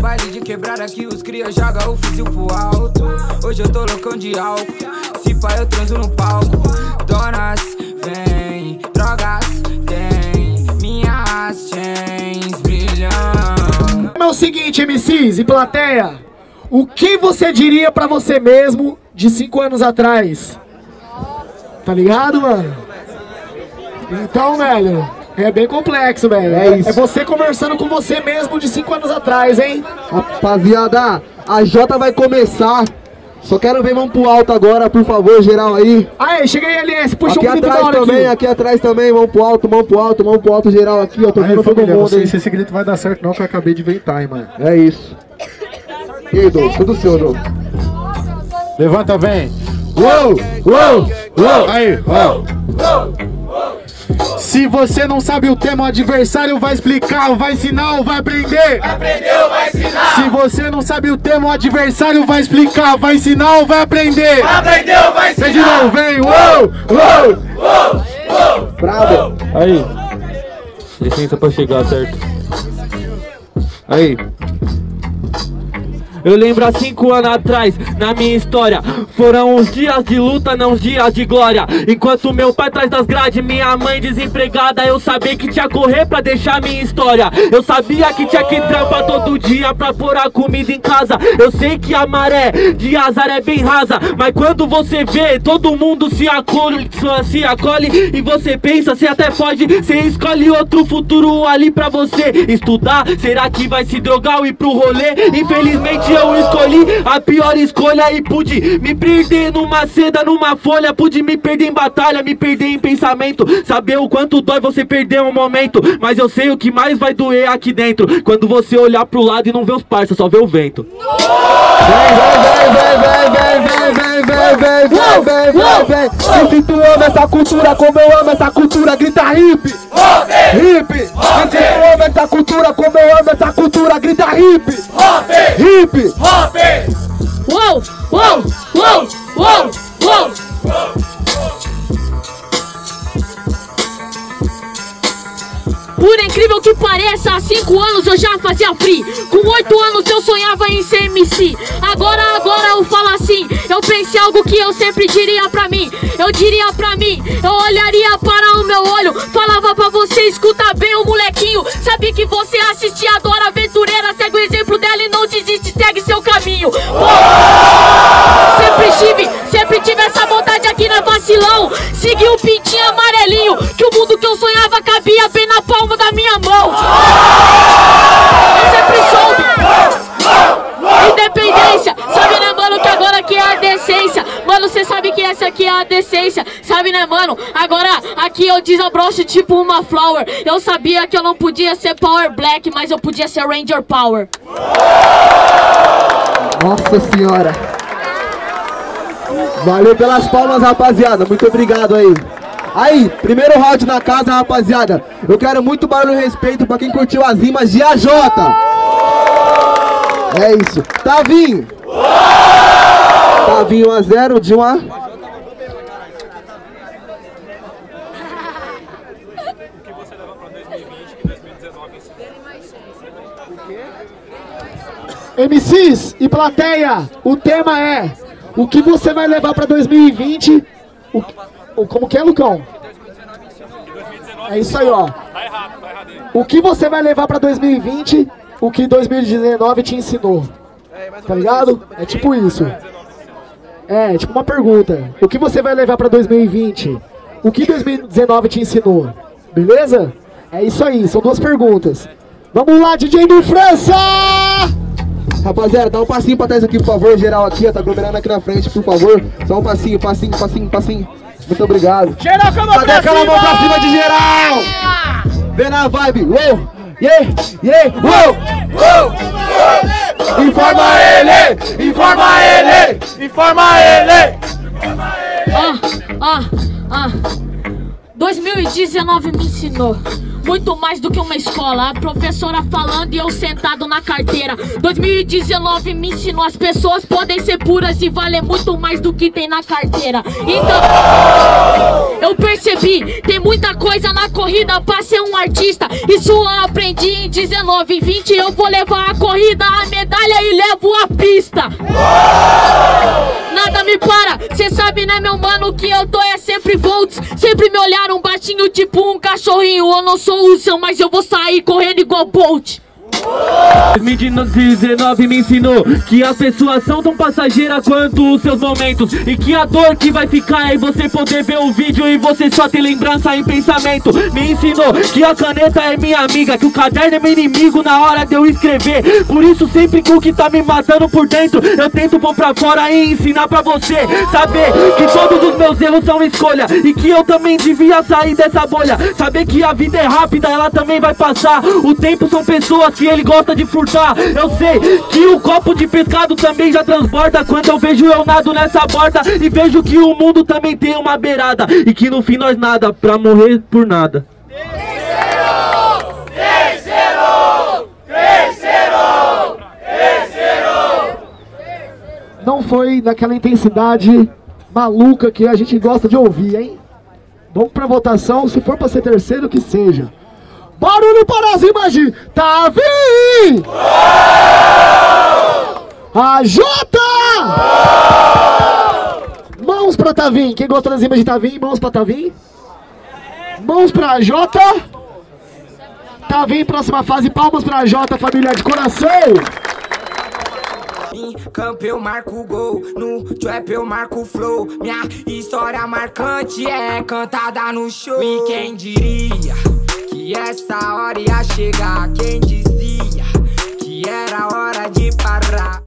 baile de quebrada que os cria joga o fuzil pro alto. Hoje eu tô loucão de álcool, se pá eu transo no palco. Donas, vem, drogas, tem, minhas chains brilham. É o seguinte, MCs e plateia, o que você diria pra você mesmo de 5 anos atrás? Tá ligado, mano? Então, velho, é bem complexo, velho. É isso. É você conversando com você mesmo de 5 anos atrás, hein? Rapaziada, a Jota vai começar. Só quero ver, vamos pro alto agora, por favor, geral aí. Aí, chega aí, LS, puxa aqui um grito da atrás hora também, aqui. Aqui atrás também, vamos pro alto, mão pro alto, mão pro alto, geral aqui, ó. Tô vendo todo mundo, não sei hein? se esse grito vai dar certo não, que eu acabei de inventar, hein, mano. É isso. E aí, Dô, tudo seu, Dô. Levanta, vem. Uou, uou, uou. Aí, uou. Se você não sabe o tema, o adversário vai explicar, vai ensinar ou vai aprender? Vai aprender ou vai ensinar? Se você não sabe o tema, o adversário vai explicar, vai ensinar ou vai aprender? Vai aprender ou vai ensinar? Vem de novo, vem, uou, uou. Bravo. Aí, licença pra chegar, certo? Aí. Eu lembro há 5 anos atrás, na minha história, foram uns dias de luta, não uns dias de glória. Enquanto meu pai atrás das grades, minha mãe desempregada, eu sabia que tinha correr pra deixar minha história. Eu sabia que tinha que trampar todo dia pra pôr a comida em casa. Eu sei que a maré de azar é bem rasa, mas quando você vê, todo mundo se acolhe e você pensa, você até foge, você escolhe outro futuro ali pra você estudar. Será que vai se drogar ou ir pro rolê? Infelizmente eu escolhi a pior escolha e pude me perder numa seda, numa folha. Pude me perder em batalha, me perder em pensamento. Saber o quanto dói você perder um momento, mas eu sei o que mais vai doer aqui dentro, quando você olhar pro lado e não ver os parça, só ver o vento. Vem. Se tu ama essa cultura como eu amo essa cultura, grita hip. Hip. Se tu ama essa cultura como eu amo essa cultura, grita hip. Hip. Uou, uou, uou, uou, uou. Por incrível que pareça, há 5 anos eu já fazia free. Com 8 anos eu sonhava em ser MC. Agora eu falo assim, eu pensei algo que eu sempre diria pra mim. Eu diria pra mim, eu olharia para o meu olho, falava pra você, escuta bem o molequinho. Sabe que você assistia a Dora Aventureira, segue o exemplo dela e não desiste, segue seu caminho. Sempre tive essa vontade aqui na Vacilão. Segui o pintinho amarelinho, que o mundo que eu sonhava cabia bem na palma da minha mão. Eu sempre soube independência, sabe né mano que agora aqui é a decência. Mano, cê sabe que essa aqui é a decência, sabe né mano? Agora aqui eu desabrocho tipo uma flower. Eu sabia que eu não podia ser Power Black, mas eu podia ser Ranger Power. Nossa senhora. Valeu pelas palmas, rapaziada, muito obrigado aí. Aí, primeiro round na casa, rapaziada. Eu quero muito barulho e respeito pra quem curtiu as rimas de AJ. É isso. Tavinho. Tavinho 1-0, de 1 a... MCs e plateia, o tema é: o que você vai levar pra 2020? Como que é, Lucão? É isso aí, ó. O que você vai levar pra 2020? O que 2019 te ensinou? Tá ligado? É tipo isso. É, tipo uma pergunta. O que você vai levar pra 2020? O que 2019 te ensinou? Beleza? É isso aí, são 2 perguntas. Vamos lá, DJ do França! Rapaziada, dá um passinho pra trás aqui, por favor, geral aqui, ó, tá aglomerando aqui na frente, por favor. Só um passinho. Muito obrigado. Geral, com a mão Cadê aquela mão pra cima de geral? Vem na vibe, uou, uou. Informa ele. 2019 me ensinou muito mais do que uma escola. A professora falando e eu sentado na carteira. 2019 me ensinou, as pessoas podem ser puras e valer muito mais do que tem na carteira. Então, eu percebi, tem muita coisa na corrida pra ser um artista. Isso eu aprendi em 19, em 20 eu vou levar a corrida, a medalha e levo a pista. Nada me para, cê sabe né meu mano, que eu tô é sempre volts. Sempre me olharam baixinho tipo um cachorrinho. Eu não sou o seu, mas eu vou sair correndo igual Bolt. 2019 me ensinou que as pessoas são tão passageiras quanto os seus momentos, e que a dor que vai ficar é você poder ver o vídeo e você só ter lembrança em pensamento. Me ensinou que a caneta é minha amiga, que o caderno é meu inimigo na hora de eu escrever. Por isso sempre que o que tá me matando por dentro eu tento pôr pra fora e ensinar pra você saber que todos os meus erros são escolha, e que eu também devia sair dessa bolha. Saber que a vida é rápida, ela também vai passar. O tempo são pessoas que ele gosta de furtar. Eu sei que o copo de pescado também já transborda quando eu vejo eu nado nessa borda e vejo que o mundo também tem uma beirada, e que no fim nós nada pra morrer por nada. Não foi daquela intensidade maluca que a gente gosta de ouvir, hein? Vamos pra votação, se for pra ser terceiro, que seja. Barulho para as rimas de Tavim! A Jota! Mãos pra Tavim. Quem gosta das rimas de Tavim, mãos pra Tavim. Mãos pra Jota. Tavim, próxima fase, palmas pra Jota, família de coração. Em campo eu marco o gol, no trap eu marco o flow. Minha história marcante é cantada no show. E quem diria que essa hora ia chegar? Quem dizia que era hora de parar?